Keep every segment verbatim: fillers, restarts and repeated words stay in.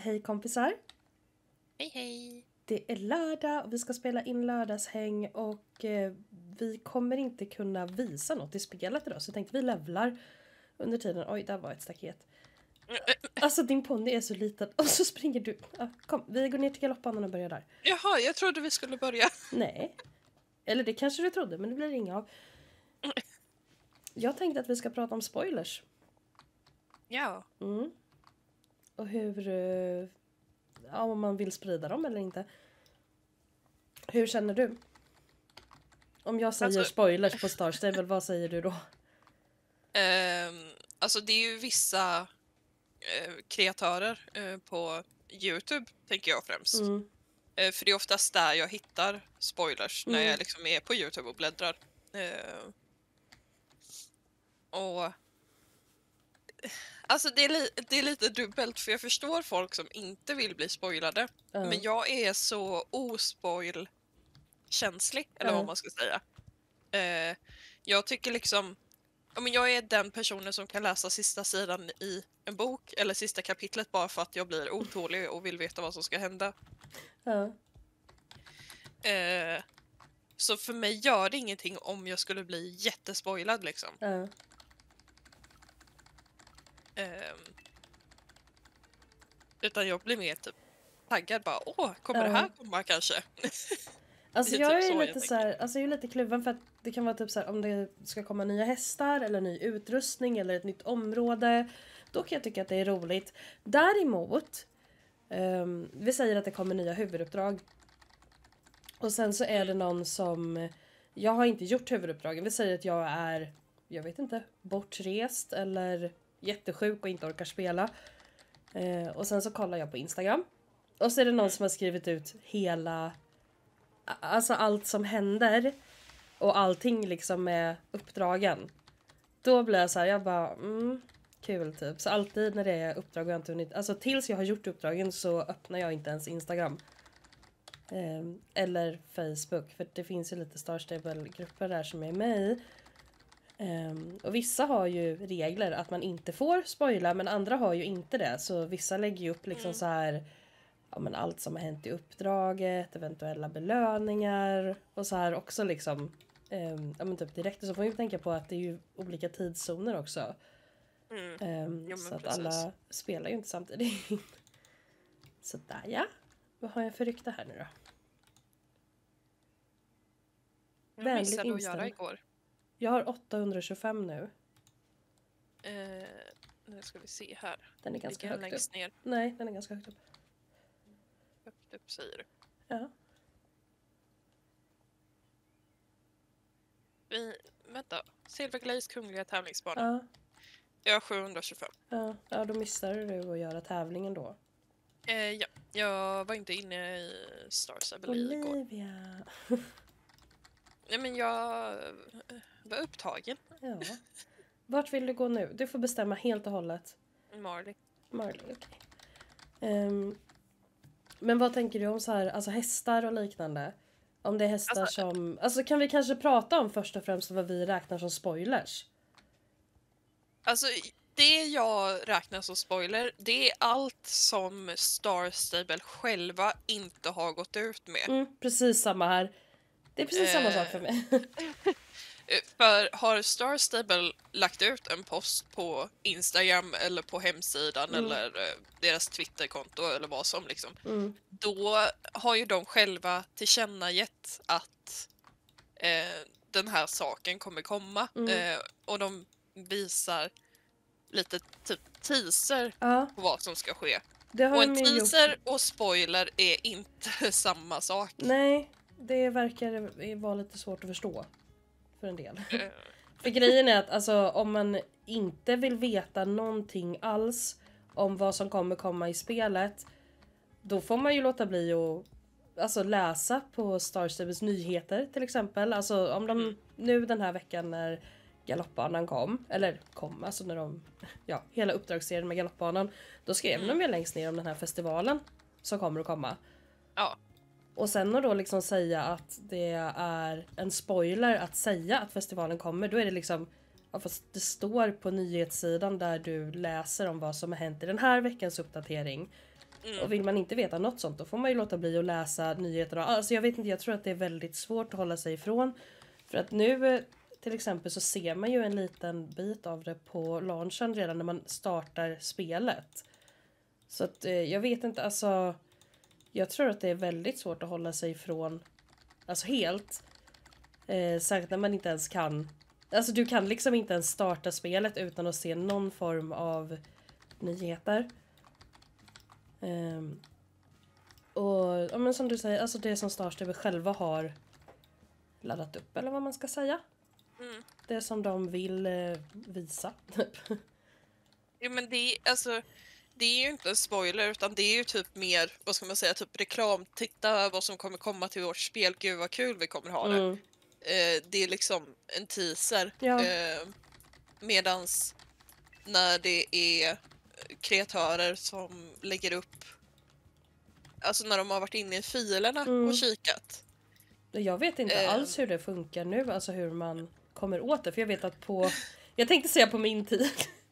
Hej kompisar. Hej hej. Det är lördag och vi ska spela in lördagshäng och eh, vi kommer inte kunna visa något i spelet idag. Så jag tänkte vi levlar under tiden. Oj, där var ett staket. Alltså din ponny är så liten och så springer du. Ah, kom, vi går ner till galoppbanan och börjar där. Jaha, jag trodde vi skulle börja. Nej. Eller det kanske du trodde, men det blir inga av. Jag tänkte att vi ska prata om spoilers. Ja. Mm. Och hur... eh, Ja, om man vill sprida dem eller inte. Hur känner du? Om jag säger Alltså- spoilers på Star Stable, vad säger du då? Ehm, alltså det är ju vissa eh, kreatörer eh, på YouTube, tänker jag främst. Mm. Eh, för det är oftast där jag hittar spoilers när Mm. jag liksom är på YouTube och bläddrar. Eh, och... Alltså det är, li- det är lite dubbelt, för jag förstår folk som inte vill bli spoilade. Ja. Men jag är så ospoil-känslig, eller Ja. vad man ska säga. Eh, jag tycker liksom... Ja, men jag är den personen som kan läsa sista sidan i en bok, eller sista kapitlet, bara för att jag blir otålig och vill veta vad som ska hända. Ja. Eh, så för mig gör det ingenting om jag skulle bli jättespoilad liksom. Ja. Eh, utan jag blir mer typ taggad bara, åh, kommer Ja. det här komma kanske? Alltså Det är jag typ är så lite jag så här, alltså jag är lite kluven för att det kan vara typ så här, om det ska komma nya hästar eller ny utrustning eller ett nytt område, då kan jag tycka att det är roligt. Däremot, ehm, vi säger att det kommer nya huvuduppdrag och sen så är det någon som, jag har inte gjort huvuduppdragen, vi säger att jag är, jag vet inte, bortrest eller jättesjuk och inte orkar spela. Eh, och sen så kollar jag på Instagram och så är det någon som har skrivit ut hela, alltså allt som händer och allting liksom med uppdragen. Då blir jag så här, jag bara, mm, kul typ. Så alltid när det är uppdrag och jag inte hunnit, alltså tills jag har gjort uppdragen så öppnar jag inte ens Instagram. Ehm, eller Facebook, för det finns ju lite Star Stable-grupper där som är med i. Ehm, och vissa har ju regler att man inte får spoila, men andra har ju inte det. Så vissa lägger ju upp liksom Mm. så här, ja men allt som har hänt i uppdraget, eventuella belöningar och så här också liksom, ehm, ja men typ direkt. Och så får vi tänka på att det är ju olika tidszoner också. Mm. Ehm, Jo, men så att precis. alla spelar ju inte samtidigt. Så där ja. Vad har jag för rykte här nu då? Jag Vänligt missade att inställd. göra igår. Jag har åttahundratjugofem nu. Eh, nu ska vi se här. Den är ganska Ligger den högt upp. längst ner? Nej, den är ganska högt upp. Högt upp säger du. Ja. Vi, vänta. Silverglaze kungliga tävlingsbana. Ja, Jag har sjuhundratjugofem. ja, ja, då missade du att göra tävlingen då. Eh, ja, jag var inte inne i Star Stable igår. Olivia. Nej, men jag eh, var upptagen. Ja. Vart vill du gå nu? Du får bestämma helt och hållet. Marley. Marley, okej. Ehm, men vad tänker du om så här, alltså hästar och liknande? Om det är hästar Alltså- som... Alltså kan vi kanske prata om först och främst vad vi räknar som spoilers? Alltså, det jag räknar som spoiler, det är allt som Star Stable själva inte har gått ut med. Mm, precis samma här. Det är precis samma Eh. sak för mig. Eh, För har Star Stable lagt ut en post på Instagram eller på hemsidan Mm. eller eh, deras Twitterkonto eller vad som liksom, Mm, då har ju de själva tillkännagett att eh, den här saken kommer komma. Mm. Eh, och de visar lite typ teaser ja, på vad som ska ske. det har Och de en ju gjort. teaser och spoiler är inte samma sak. Nej, det verkar vara lite svårt att förstå. För en del. Eh, För grejen är att alltså, om man inte vill veta någonting alls om vad som kommer komma i spelet, då får man ju låta bli att alltså, läsa på Star Stables nyheter till exempel. Alltså om de Mm. nu den här veckan när galoppbanan kom, eller kom, alltså när de, ja, hela uppdragsserien med galoppbanan, då skrev Mm. de ju längst ner om den här festivalen som kommer att komma. ja. Och sen att då liksom säga att det är en spoiler att säga att festivalen kommer, då är det liksom, ja, fast det står på nyhetssidan där du läser om vad som har hänt i den här veckans uppdatering. Mm. Och vill man inte veta något sånt, då får man ju låta bli att läsa nyheterna. Alltså jag vet inte, jag tror att det är väldigt svårt att hålla sig ifrån. För att nu till exempel så ser man ju en liten bit av det på launchen redan när man startar spelet. Så att eh, jag vet inte, alltså jag tror att det är väldigt svårt att hålla sig ifrån, alltså helt. Eh, särskilt när man inte ens kan, alltså du kan liksom inte ens starta spelet utan att se någon form av nyheter. Um, och ja, men som du säger, alltså det som Starstable själva har laddat upp, eller vad man ska säga. Mm. Det som de vill eh, visa. Jo, men det är, alltså, det är ju inte en spoiler, utan det är ju typ mer, vad ska man säga, typ reklam. Titta vad som kommer komma till vårt spel, gud vad kul vi kommer ha det. Mm. Eh, det är liksom en teaser. Ja. Eh, medans när det är kreatörer som lägger upp, alltså när de har varit inne i filerna Mm. och kikat. Jag vet inte Eh. alls hur det funkar nu, alltså hur man kommer åt det. För jag vet att på, jag tänkte säga på min tid.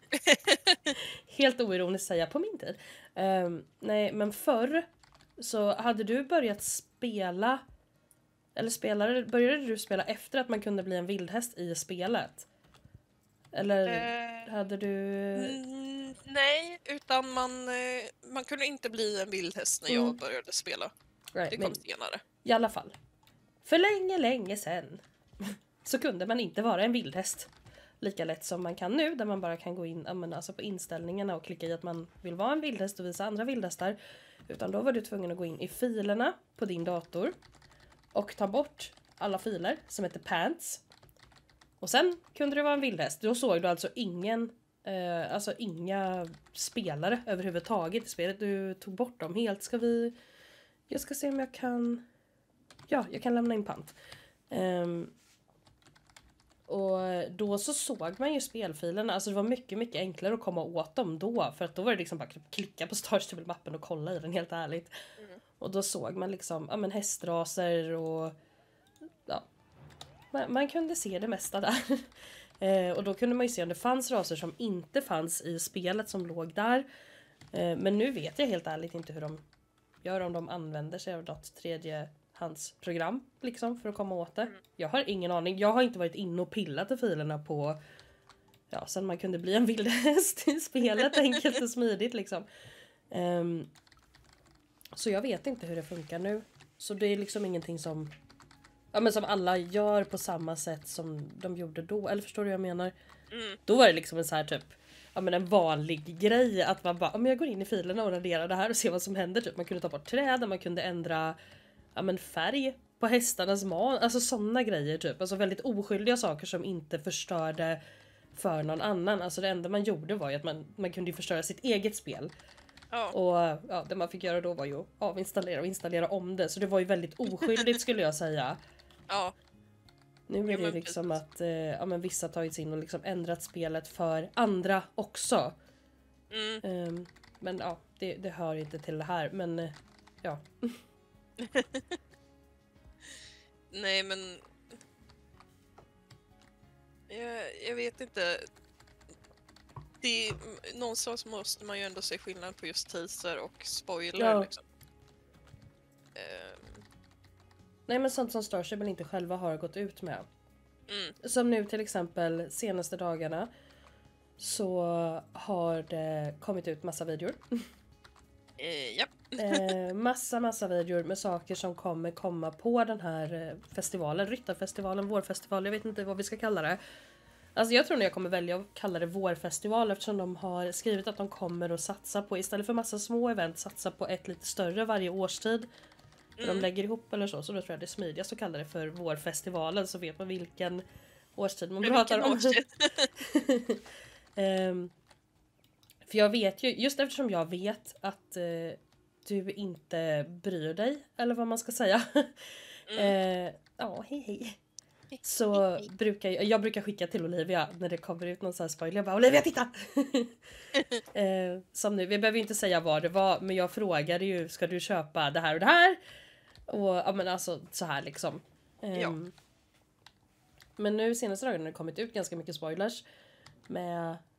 Helt oironiskt säga på min tid. Um, nej, men förr så hade du börjat spela, eller spelade, började du spela efter att man kunde bli en vildhäst i spelet? Eller Eh. hade du... Mm, nej, utan man, eh, man kunde inte bli en vildhäst när Mm. jag började spela. Right, Det kom men senare. i alla fall. För länge, länge sedan så kunde man inte vara en vildhäst. Lika lätt som man kan nu, där man bara kan gå in men alltså på inställningarna och klicka i att man vill vara en vildhäst och visa andra vildhästar. Utan då var du tvungen att gå in i filerna på din dator och ta bort alla filer som heter pants. Och sen kunde du vara en vildhäst. Då såg du alltså ingen, eh, alltså inga spelare överhuvudtaget i spelet. Du tog bort dem helt. Ska vi... Jag ska se om jag kan... Ja, jag kan lämna in pant. Um, och då så såg man ju spelfilerna. Alltså det var mycket, mycket enklare att komma åt dem då. För att då var det liksom bara att klicka på Starstable-mappen och kolla i den, helt ärligt. Mm. Och då såg man liksom, ja men hästraser och... Ja. Man, man kunde se det mesta där. eh, och då kunde man ju se om det fanns raser som inte fanns i spelet som låg där. Eh, men nu vet jag helt ärligt inte hur de gör, om de använder sig av något tredjehandsprogram liksom för att komma åt det. Mm. Jag har ingen aning. Jag har inte varit inne och pillat i filerna på, ja, sen man kunde bli en vildhäst i spelet enkelt och smidigt liksom. Um, så jag vet inte hur det funkar nu. Så det är liksom ingenting som, ja, men som alla gör på samma sätt som de gjorde då. Eller förstår du vad jag menar? Mm. Då var det liksom en så här typ, ja men en vanlig grej att man bara, ja men jag går in i filerna och raderar det här och ser vad som händer. Typ man kunde ta bort träd, man kunde ändra, ja men färg på hästarnas man. Alltså sådana grejer typ. Alltså väldigt oskyldiga saker som inte förstörde för någon annan. Alltså det enda man gjorde var ju att man, man kunde ju förstöra sitt eget spel. Ja. Och ja, det man fick göra då var ju att avinstallera och installera om det. Så det var ju väldigt oskyldigt skulle jag säga. Ja. Nu är Jo, det men liksom precis. att eh, ja, men vissa tagits in och liksom ändrat spelet för andra också. Mm. Um, men ja, det, det hör inte till det här. Men eh, ja. Nej, men... Jag, jag vet inte. Det är, någonstans måste man ju ändå se skillnad på just teaser och spoiler. Ja. Liksom. Ehm, Nej, men sånt som Starstable inte själva har gått ut med. mm. Som nu till exempel senaste dagarna så har det kommit ut massa videor. Eh, ja. eh, massa massa videor med saker som kommer komma på den här eh, festivalen, Ryttarfestivalen, vårfestival, jag vet inte vad vi ska kalla det. Alltså jag tror nog jag kommer välja att kalla det vårfestival, eftersom de har skrivit att de kommer att satsa på, istället för massa små event, satsa på ett lite större varje årstid. För Mm. de lägger ihop eller så, så då tror jag det är smidigast att kalla det för vårfestivalen, så vet man vilken årstid man Men pratar vilken om. årstid? Ehm, för jag vet ju, just eftersom jag vet att eh, du inte bryr dig, eller vad man ska säga. Mm. eh, ja, hej hej. Så brukar jag, jag brukar skicka till Olivia när det kommer ut någon sån här spoiler. Jag bara, Olivia titta! eh, som nu, vi behöver ju inte säga vad det var, men jag frågade ju, ska du köpa det här och det här? Och ja men alltså så här liksom. Ehm, Ja. Men nu senaste dagen har det kommit ut ganska mycket spoilers. Med,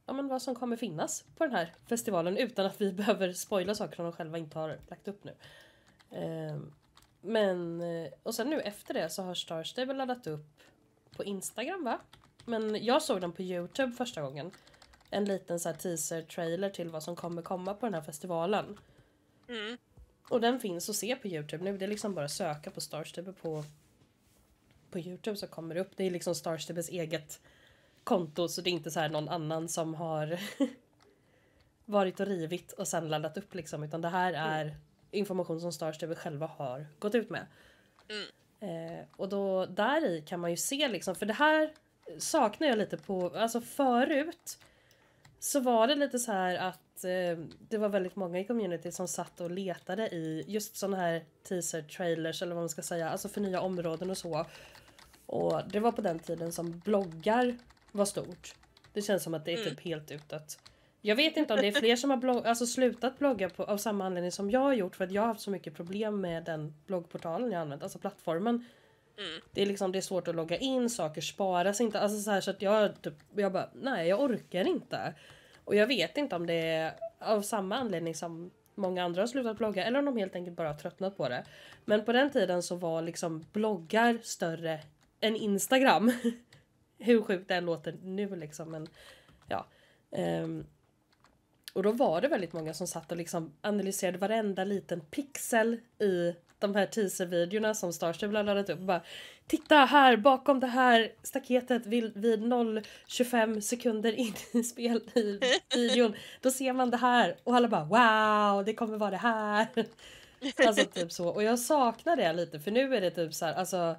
ja, men vad som kommer finnas på den här festivalen utan att vi behöver spoila saker som de själva inte har lagt upp nu. Eh, men, och sen nu efter det så har Star Stable laddat upp på Instagram, va? Men jag såg den på YouTube första gången. En liten så här teaser-trailer till vad som kommer komma på den här festivalen. Mm. Och den finns att se på YouTube nu. Det är liksom bara att söka på Star Stable på, på YouTube så kommer det upp. Det är liksom Star Stables eget konto, så det är inte så här någon annan som har varit och rivit och sen laddat upp liksom. Utan det här är mm. information som Star Stable själva har gått ut med. Mm. Eh, och då där i kan man ju se liksom, för det här saknar jag lite på, alltså förut så var det lite så här att eh, det var väldigt många i community som satt och letade i just såna här teaser trailers eller vad man ska säga, alltså för nya områden och så. Och det var på den tiden som bloggar var stort. Det känns som att det är typ mm. helt utåt. Jag vet inte om det är fler som har blogg- alltså slutat blogga på, av samma anledning som jag har gjort, för att jag har haft så mycket problem med den bloggportalen jag använt, alltså plattformen. Mm. Det är liksom, det är svårt att logga in, saker sparas inte, alltså så här, så att jag typ, jag bara, nej jag orkar inte. Och jag vet inte om det är av samma anledning som många andra har slutat blogga, eller om de helt enkelt bara har tröttnat på det. Men på den tiden så var liksom bloggar större än Instagram. Hur sjukt det än låter nu liksom, men ja. Um, och då var det väldigt många som satt och liksom analyserade varenda liten pixel i de här teaser-videorna som Star Stable har laddat upp. Bara, titta här bakom det här staketet vid, vid noll komma tjugofem sekunder in i spel i videon. Då ser man det här. Och alla bara, wow, det kommer vara det här. Alltså typ så. Och jag saknar det lite. För nu är det typ så här, alltså.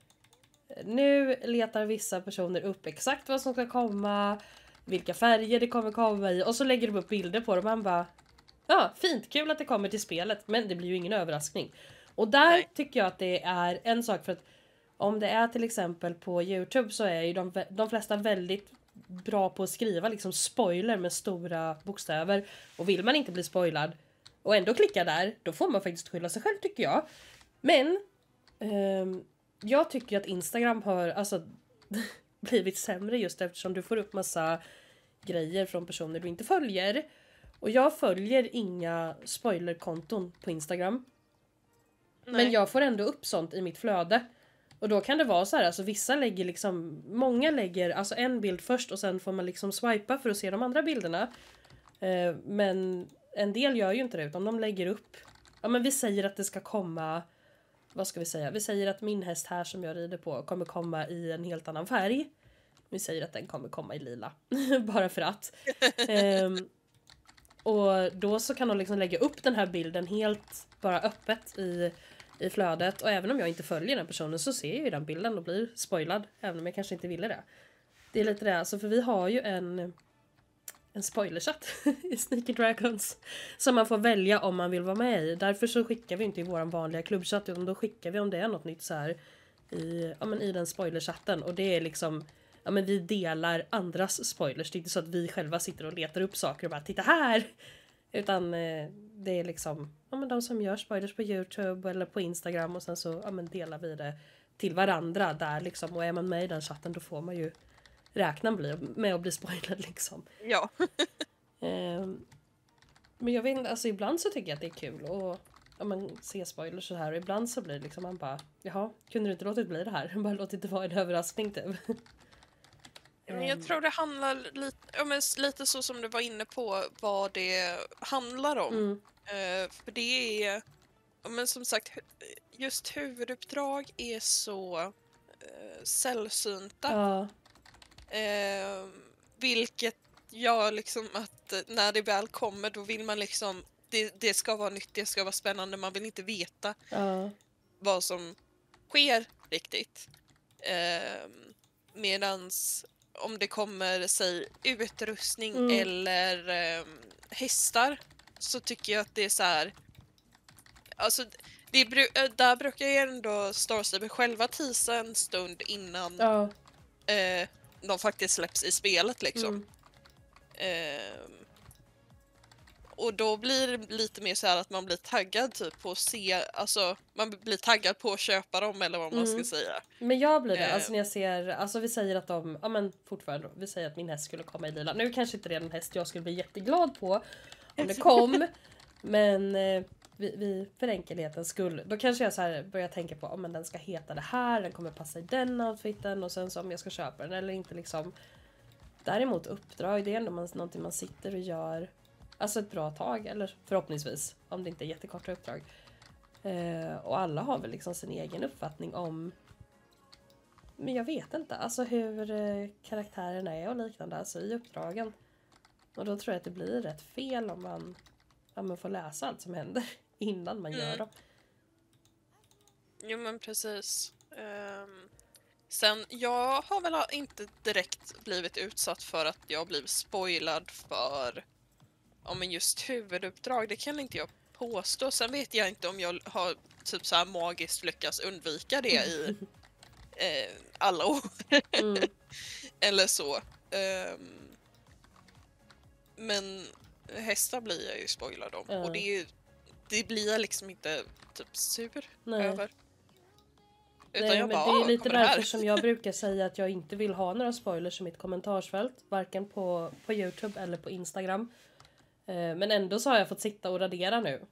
Nu letar vissa personer upp exakt vad som ska komma. Vilka färger det kommer komma i. Och så lägger de upp bilder på det. Och man bara, ja, fint, kul att det kommer till spelet. Men det blir ju ingen överraskning. Och där Nej. tycker jag att det är en sak, för att om det är till exempel på YouTube så är ju de, de flesta väldigt bra på att skriva liksom spoiler med stora bokstäver. Och vill man inte bli spoilad och ändå klicka där, då får man faktiskt skylla sig själv, tycker jag. Men ehm, jag tycker att Instagram har alltså blivit sämre just eftersom du får upp massa grejer från personer du inte följer. Och jag följer inga spoilerkonton på Instagram. Nej. Men jag får ändå upp sånt i mitt flöde. Och då kan det vara så här, alltså vissa lägger liksom, många lägger alltså en bild först och sen får man liksom swipa för att se de andra bilderna. Eh, men en del gör ju inte det, utan de lägger upp, ja men vi säger att det ska komma, vad ska vi säga, vi säger att min häst här som jag rider på kommer komma i en helt annan färg. Vi säger att den kommer komma i lila, bara för att. Eh, och då så kan de liksom lägga upp den här bilden helt bara öppet i, i flödet. Och även om jag inte följer den personen så ser jag ju den bilden och blir spoilad. Även om jag kanske inte ville det. Det är lite det, alltså, för vi har ju en, en spoilerchatt i Sneaky Dragons. Som man får välja om man vill vara med i. Därför så skickar vi inte i våran vanliga klubbchatt, utan då skickar vi om det är något nytt så här i, ja, men i den spoilerchatten. Och det är liksom, ja men vi delar andras spoilers. Det är inte så att vi själva sitter och letar upp saker och bara, titta här! Utan eh, det är liksom, ja men de som gör spoilers på YouTube eller på Instagram, och sen så, ja men delar vi det till varandra där liksom. Och är man med i den chatten, då får man ju räkna med att bli spoilad liksom. Ja. eh, men jag vet inte, alltså ibland så tycker jag att det är kul och ja, man ser spoilers så här, och ibland så blir det liksom, man bara, jaha, kunde du inte låtit bli det här? Bara låtit det vara en överraskning typ. Men jag tror det handlar lite, ja, men lite så som du var inne på vad det handlar om. Mm. Uh, för det är, ja, men som sagt, just huvuduppdrag är så uh, sällsynta. Ja. Uh, vilket gör liksom att när det väl kommer, då vill man liksom, det, det ska vara nytt, det ska vara spännande, man vill inte veta ja. vad som sker riktigt. Uh, medans om det kommer, säg, utrustning mm. eller eh, hästar, så tycker jag att det är så här. Alltså, det är, där brukar ju ändå Star Stable själva tisa en stund innan ja. eh, de faktiskt släpps i spelet liksom. Mm. Eh, och då blir det lite mer så här att man blir taggad typ på att se, alltså man blir taggad på att köpa dem eller vad man Mm. ska säga. Men jag blir det, Eh. alltså när jag ser, alltså vi säger att de, ja men fortfarande då, vi säger att min häst skulle komma i lila. Nu kanske inte det är en häst jag skulle bli jätteglad på om det kom, men eh, vi, vi, för enkelhetens skull, då kanske jag så här börjar tänka på om oh, men den ska heta det här, den kommer passa i den outfiten och sen så om jag ska köpa den eller inte liksom. Däremot uppdrag, det är ändå man, någonting man sitter och gör alltså ett bra tag, eller förhoppningsvis om det inte är jättekorta uppdrag. Eh, och alla har väl liksom sin egen uppfattning om, men jag vet inte, alltså hur eh, karaktärerna är och liknande alltså i uppdragen. Och då tror jag att det blir rätt fel om man, om man får läsa allt som händer innan man Mm. gör dem. Jo men precis. Um, sen, jag har väl inte direkt blivit utsatt för att jag blivit spoilad för ja, men just huvuduppdrag. Det kan inte jag påstå. Sen vet jag inte om jag har typ så här magiskt lyckats undvika det i eh, alla år. Mm. Eller så. Um, men hästar blir jag ju spoilad om. Ja. Och det, är ju, det blir jag liksom inte typ sur Nej. över. Utan Nej, jag men bara, det är "Ah, lite kommer det här?" därför som jag brukar säga att jag inte vill ha några spoilers i mitt kommentarsfält. Varken på, på YouTube eller på Instagram. Eh, men ändå så har jag fått sitta och radera nu.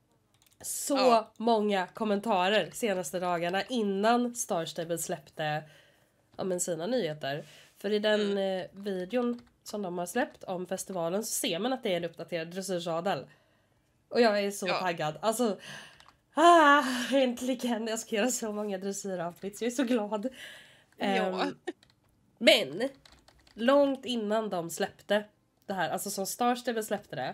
Så Ja. många kommentarer senaste dagarna innan Star Stable släppte ja, men sina nyheter. För i den Mm. eh, videon som de har släppt om festivalen så ser man att det är en uppdaterad dressyrsadel. Och jag är så Ja. taggad. Alltså, ah, äntligen! Jag ska göra så många dressyroutfits. Jag är så glad. Ja. Ehm, men, långt innan de släppte det här, alltså som Star Stable släppte det.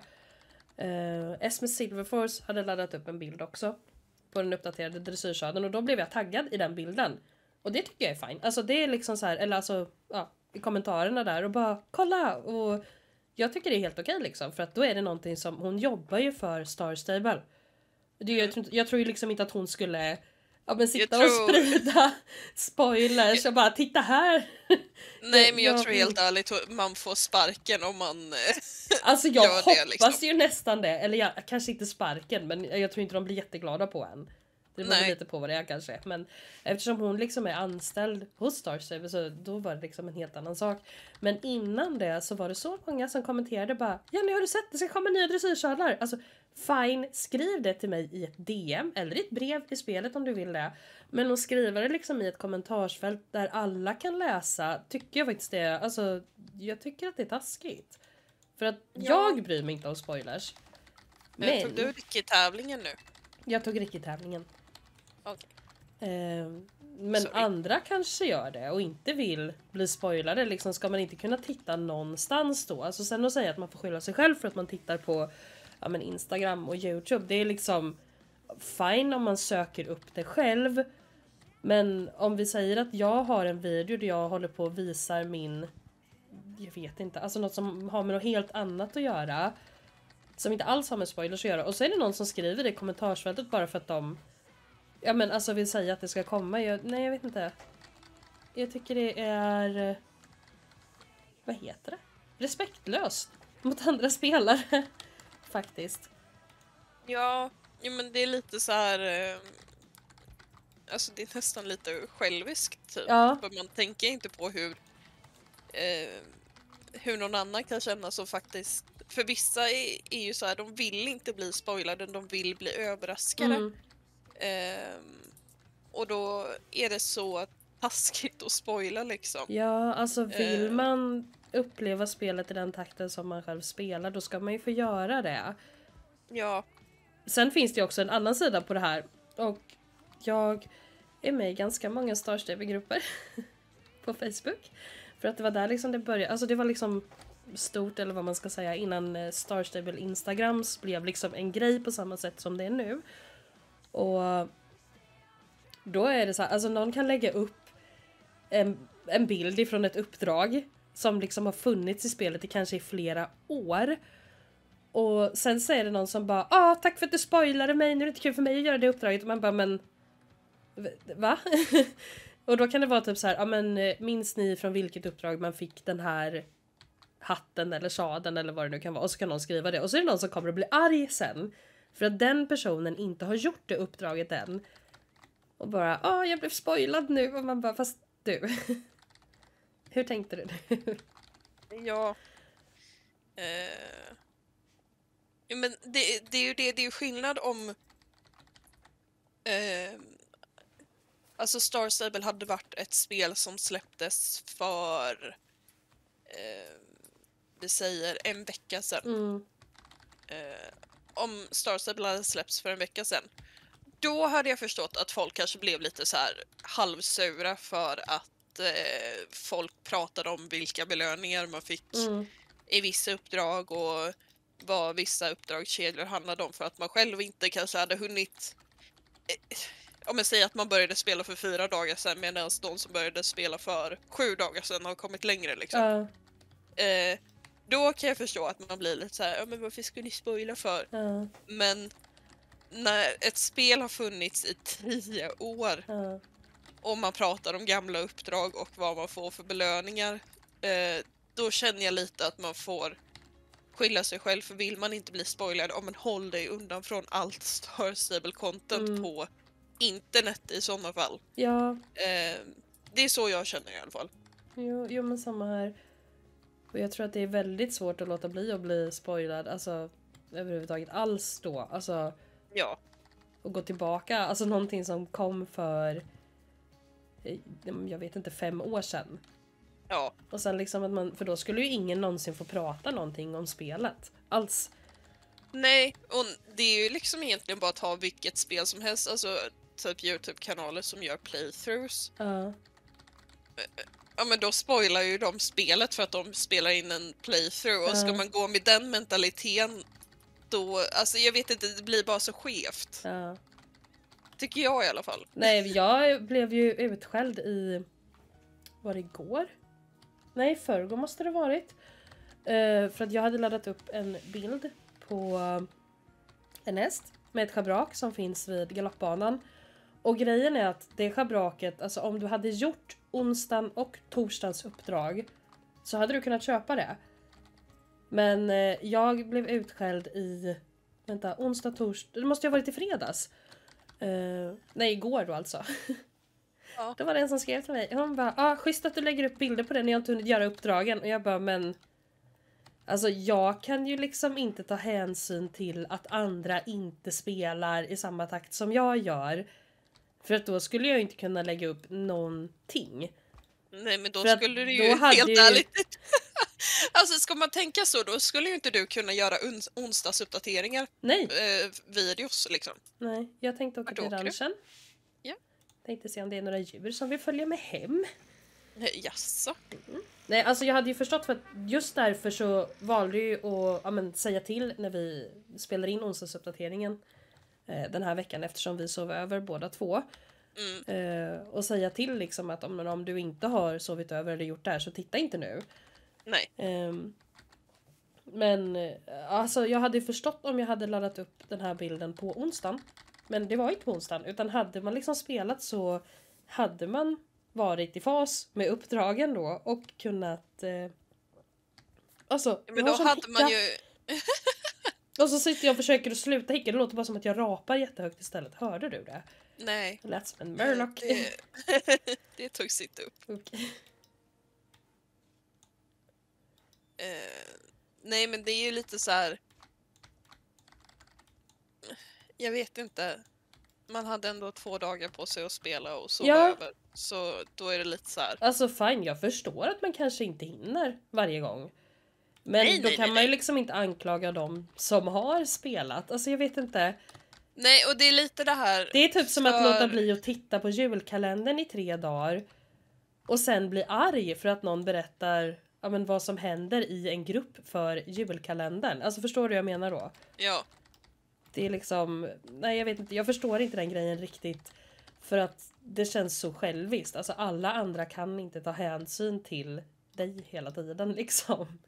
Uh, Esme Silverforce hade laddat upp en bild också på den uppdaterade dressyrsadeln och då blev jag taggad i den bilden. Och det tycker jag är fine. Alltså det är liksom så här, eller alltså ja, i kommentarerna där och bara kolla och jag tycker det är helt okej liksom för att då är det någonting som hon jobbar ju för Star Stable. Det, jag, tror, jag tror ju liksom inte att hon skulle ja, men sitta Jag och tror- sprida spoilers och bara titta här. Nej men jag jag- tror helt ärligt att man får sparken om man... eh, Alltså jag Gör det, hoppas liksom. ju nästan det. Eller jag, kanske inte sparken, men jag tror inte de blir jätteglada på en. Det beror Nej. lite på vad det är kanske. Men eftersom hon liksom är anställd hos Star Stable så då var det liksom en helt annan sak. Men innan det så var det så många som kommenterade bara Jenny, har du sett? Det ska komma nya dressyrsadlar. Alltså fine, skriv det till mig i ett D M eller i ett brev i spelet om du vill det. Men att skriva det liksom i ett kommentarsfält där alla kan läsa tycker jag faktiskt det. Alltså jag tycker att det är taskigt. För att Ja. jag bryr mig inte om spoilers. Men... Men Tog du Ricky-tävlingen nu? jag tog Ricky-tävlingen. Okej. Eh, men Sorry. andra kanske gör det och inte vill bli spoilade. Liksom ska man inte kunna titta någonstans då? Alltså sen att säga att man får skylla sig själv för att man tittar på ja, men Instagram och YouTube. Det är liksom fine om man söker upp det själv. Men om vi säger att jag har en video där jag håller på och visar min... Jag vet inte, alltså något som har med något helt annat att göra. Som inte alls har med spoilers att göra. Och så är det någon som skriver det i kommentarsfältet bara för att de... Ja men alltså vill säga att det ska komma. Jag, nej jag vet inte. Jag tycker det är... Vad heter det? Respektlöst mot andra spelare. Faktiskt. Ja, ja, men det är lite så här. Eh, alltså det är nästan lite själviskt typ. Ja. För man tänker inte på hur eh, hur någon annan kan känna som faktiskt. För vissa är, är ju så här, de vill inte bli spoilade, de vill bli överraskade. Mm. Eh, och då är det så taskigt att spoila liksom. Ja, alltså vill Eh. man uppleva spelet i den takten som man själv spelar, då ska man ju få göra det. Ja, Sen finns det ju också en annan sida på det här. Och jag är med i ganska många Star Stable-grupper på Facebook. För att det var där liksom det började. Alltså det var liksom stort, eller vad man ska säga, innan eh, Star Stable Instagrams blev liksom en grej på samma sätt som det är nu. Och då är det så här, alltså någon kan lägga upp en, en bild ifrån ett uppdrag som liksom har funnits i spelet i kanske i flera år. Och sen säger det någon som bara ah, tack för att du spoilade mig, nu är det inte kul för mig att göra det uppdraget. Och man bara, men va? Och då kan det vara typ så här, ja men minns ni från vilket uppdrag man fick den här hatten eller sadeln eller vad det nu kan vara. Och så kan någon skriva det. Och så är det någon som kommer att bli arg sen. För att den personen inte har gjort det uppdraget än. Och bara, ja jag blev spoilad nu. Och man bara, fast du. Hur tänkte du nu? Ja. Eh. Ja, men det, det är ju det, det är ju skillnad om eh, alltså Star Stable hade varit ett spel som släpptes för eh, vi säger en vecka sedan. Mm. Eh, om Star Stable hade släppts för en vecka sedan, då hade jag förstått att folk kanske blev lite så här halvsura för att eh, folk pratade om vilka belöningar man fick Mm. i vissa uppdrag och vad vissa uppdragskedjor handlade om, för att man själv inte kanske hade hunnit eh, om jag säger att man började spela för fyra dagar sedan medan de som började spela för sju dagar sedan har kommit längre liksom. Uh. Eh, då kan jag förstå att man blir lite så här, ja men varför skulle ni spoila för? Uh. Men när ett spel har funnits i tio år Uh. och man pratar om gamla uppdrag och vad man får för belöningar, eh, då känner jag lite att man får skylla sig själv, för vill man inte bli spoilad, om man håller dig undan från allt Star Stable content Mm. på internet i sådana fall. Ja. Eh, det är så jag känner i alla fall. Jo, jo men samma här. Och jag tror att det är väldigt svårt att låta bli att bli spoilad. Alltså överhuvudtaget alls då. Alltså Ja. att gå tillbaka. Alltså någonting som kom för eh, jag vet inte, fem år sedan. Ja. Och sen liksom att man, för då skulle ju ingen någonsin få prata någonting om spelet. Alls. Nej, och det är ju liksom egentligen bara att ha vilket spel som helst. Alltså typ YouTube-kanaler som gör playthroughs. Ja. Ja men då spoilar ju de spelet för att de spelar in en playthrough. Och ska Ja. man gå med den mentaliteten, då, alltså jag vet inte, det blir bara så skevt. Ja. Tycker jag i alla fall. Nej, jag blev ju utskälld i... Var det igår? Nej, förrgår måste det varit. Uh, för att jag hade laddat upp en bild på en häst med ett schabrak som finns vid galoppbanan. Och grejen är att det schabraket, alltså om du hade gjort onsdagen och torsdagens uppdrag så hade du kunnat köpa det. Men uh, jag blev utskälld i... Vänta, onsdag, torsdag... Det måste ju ha varit i fredags. Uh, nej, igår då alltså. Ja. Då var det en som skrev till mig. Hon bara, ah, schysst att du lägger upp bilder på det när jag inte hunnit göra uppdragen. Och jag bara, men... Alltså jag kan ju liksom inte ta hänsyn till att andra inte spelar i samma takt som jag gör. För att då skulle jag inte kunna lägga upp någonting. Nej men då För att skulle du då ju hade helt ju- ärligt... Alltså ska man tänka så, då skulle ju inte du kunna göra ons- onsdagsuppdateringar, Nej, eh, videos liksom. nej. Jag tänkte åka Vart till åker du? ranchen. Ja. Tänkte se om det är några djur som vill följa med hem. Nej, jaså? Nej, alltså jag hade ju förstått, för att just därför så valde jag ju att ja, men, säga till när vi spelar in onsdagsuppdateringen eh, den här veckan, eftersom vi sov över båda två. Mm. Eh, och säga till liksom att om, om du inte har sovit över eller gjort det här så titta inte nu. Nej. Ehm, men eh, alltså jag hade ju förstått om jag hade laddat upp den här bilden på onsdagen. Men det var inte på onsdagen, utan hade man liksom spelat så hade man varit i fas med uppdragen då och kunnat eh, alltså, jag Men har då sån hade man hicka. ju... Och så sitter jag och försöker att sluta hicka. Det låter bara som att jag rapar jättehögt istället. Hörde du det? Nej. Det lät som en Murloc. Det, det togs inte upp. Okej. Eh, nej men det är ju lite så här. Jag vet inte. Man hade ändå två dagar på sig att spela och sova Ja. över. Så då är det lite så här. Alltså fine, jag förstår att man kanske inte hinner varje gång. Men Nej, då nej, kan nej, man ju nej. liksom inte anklaga dem som har spelat. Alltså jag vet inte. Nej, och det är lite det här. Det är typ som för- att låta bli att titta på julkalendern i tre dagar. Och sen bli arg för att någon berättar ja, men vad som händer i en grupp för julkalendern. Alltså förstår du vad jag menar då? Ja. Det är liksom, nej jag vet inte, jag förstår inte den grejen riktigt. För att det känns så själviskt. Alltså alla andra kan inte ta hänsyn till dig hela tiden liksom.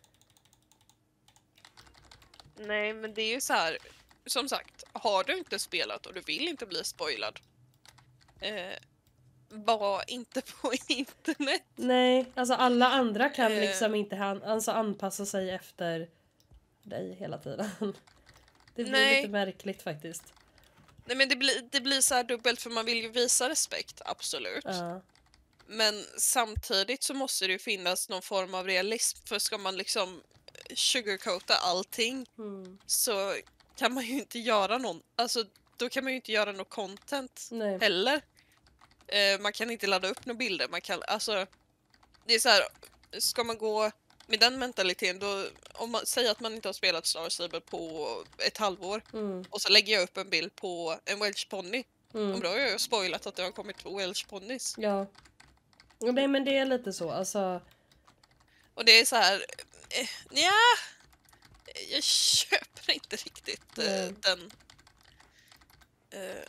Nej, men det är ju så här. Som sagt, har du inte spelat och du vill inte bli spoilad. Eh, var inte på internet. Nej, alltså alla andra kan Eh. liksom inte han, alltså anpassa sig efter dig hela tiden. Det blir Nej. lite märkligt faktiskt. Nej, men det blir, det blir så här dubbelt, för man vill ju visa respekt, absolut. Ja. Men samtidigt så måste det ju finnas någon form av realism, för ska man liksom sugarcoata allting Mm. så kan man ju inte göra någon, alltså då kan man ju inte göra något content Nej. heller. Eh, man kan inte ladda upp några bilder, man kan, alltså det är så här, ska man gå med den mentaliteten då, om man säger att man inte har spelat Star Stable på ett halvår Mm. och så lägger jag upp en bild på en Welsh ponny, Mm. och då har jag ju spoilat att det har kommit två Welsh ponnys. Ja. Nej, men det är lite så, alltså. Och det är så här, eh, ja, jag köper inte riktigt eh, Nej. den. Eh,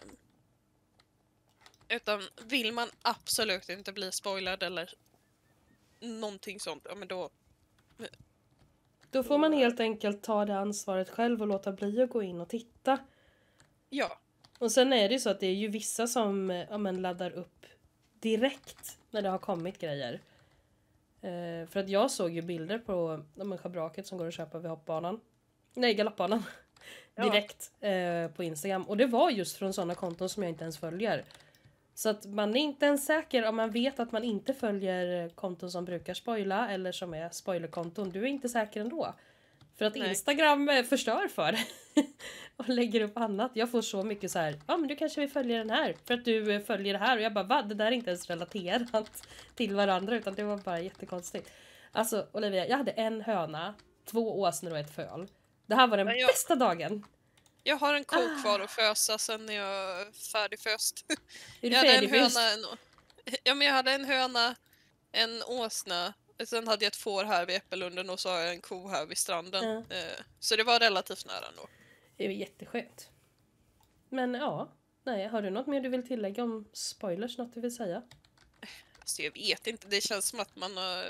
utan vill man absolut inte bli spoilad eller någonting sånt, ja men då, Då får man helt enkelt ta det ansvaret själv och låta bli att gå in och titta. ja. Och sen är det ju så att det är ju vissa som eh, ja, men laddar upp direkt när det har kommit grejer. Eh, för att jag såg ju bilder på ja, men schabraket som går att köpa vid hoppbanan. Nej, galoppbanan. Ja. Direkt eh, på Instagram. Och det var just från sådana konton som jag inte ens följer. Så att man är inte ens säker om man vet att man inte följer konton som brukar spoila eller som är spoilerkonton. Du är inte säker ändå. För att Nej. Instagram eh, förstör för det. Och lägger upp annat. Jag får så mycket så här. Ja, men du kanske vill följa den här. För att du eh, följer det här. Och jag bara, va? Det där är inte ens relaterat till varandra. Utan det var bara jättekonstigt. Alltså, Olivia, jag hade en höna, två åsnor och ett föl. Det här var den Men jag- bästa dagen. Jag har en ko Ah. kvar att fösa sen när jag är färdigföst. Är du Jag hade en färdigföst? höna, en, ja, men jag hade en höna, en åsna, sen hade jag ett får här vid Äppellunden och så har jag en ko här vid stranden. Ja. Eh, Så det var relativt nära ändå. Det är jätteskönt. Men ja, nej, har du något mer du vill tillägga om spoilers? Något du vill säga? Alltså jag vet inte, det känns som att man har...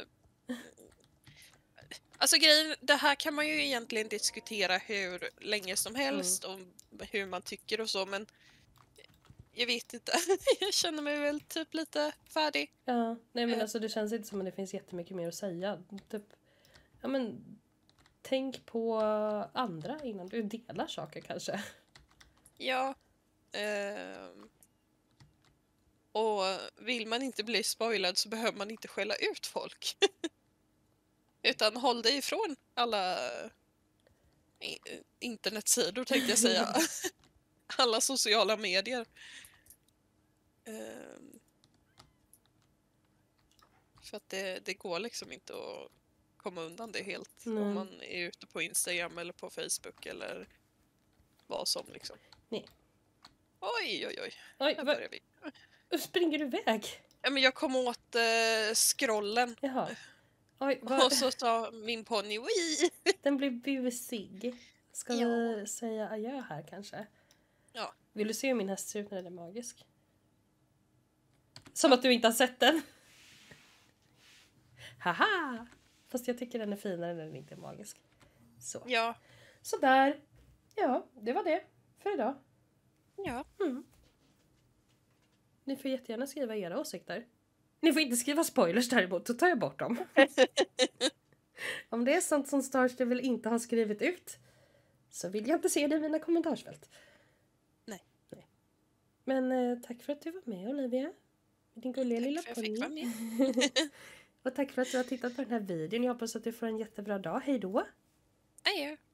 Alltså grejen, det här kan man ju egentligen diskutera hur länge som helst om hur man tycker och så, men jag vet inte. Jag känner mig väl typ lite färdig. Ja, nej men Eh. alltså det känns inte som att det finns jättemycket mer att säga. Typ, ja men tänk på andra innan du delar saker kanske. Ja. ehm, Och vill man inte bli spoilad så behöver man inte skälla ut folk. Utan håll dig ifrån alla i- internetsidor, tänkte jag säga. Alla sociala medier. Ehm, För att det, det går liksom inte att komma undan det helt. Nej. Om man är ute på Instagram eller på Facebook eller vad som liksom. Nej. Oj, oj, oj. Oj, Här vad börjar vi. springer du iväg? Ja, men jag kom åt eh, scrollen Jaha. Oj, vad, och så sa min ponny Wii. den blir busig. Ska Ja. vi säga adjö här kanske? Ja. Vill du se hur min häst ser ut när den är magisk? Som att du inte har sett den. Haha! Fast jag tycker den är finare när den inte är magisk. Så. Ja. Sådär. Ja, det var det för idag. Ja. Mm. Ni får jättegärna skriva era åsikter. Ni får inte skriva spoilers däremot, då tar jag bort dem. Om det är sånt som Star Stable inte har skrivit ut så vill jag inte se det i mina kommentarsfält. Nej. Nej. Men eh, tack för att du var med, Olivia. Din gulliga lilla Tack för att jag fick vara ponny. med. Och tack för att du har tittat på den här videon. Jag hoppas att du får en jättebra dag. Hej då! Adjö.